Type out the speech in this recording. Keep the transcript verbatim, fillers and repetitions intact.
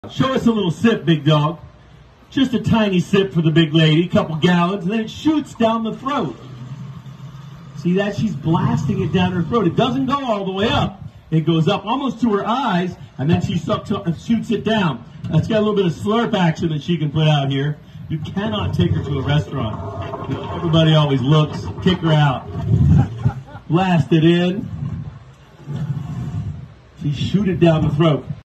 Show us a little sip, big dog. Just a tiny sip for the big lady, a couple gallons, and then it shoots down the throat. See that? She's blasting it down her throat. It doesn't go all the way up. It goes up almost to her eyes, and then she sucks up and shoots it down. That's got a little bit of slurp action that she can put out here. You cannot take her to a restaurant. Everybody always looks. Kick her out. Blast it in. She shoot it down the throat.